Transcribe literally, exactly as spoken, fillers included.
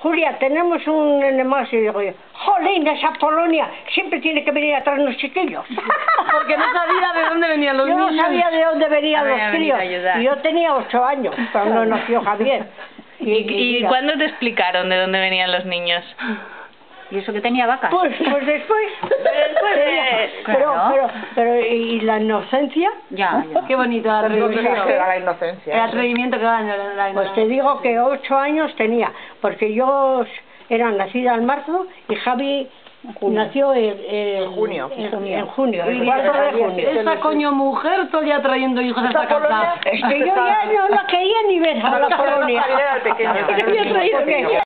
Julia, tenemos un nene más. Y digo yo, jolín, esa Polonia siempre tiene que venir atrás los chiquillos. Porque no sabía de dónde venían los yo niños. Yo no sabía de dónde venían los críos. Y yo tenía ocho años cuando nació Javier. ¿Y, y, y cuándo te explicaron de dónde venían los niños? ¿Y eso que tenía vacas? Pues, pues después. después eh, pero, claro. pero, pero, ¿y la inocencia? Ya, ya. Qué bonito el atrevimiento. Era la inocencia. El atrevimiento que dan la, la Pues te digo que ocho años tenía, porque yo era nacida en marzo y Javi junio. nació en, en junio. En, en junio, el cuatro de junio. Esa coño mujer todavía trayendo hijos a esta casa. Es que yo ya no la quería ni ver a la Polonia. Era pequeño.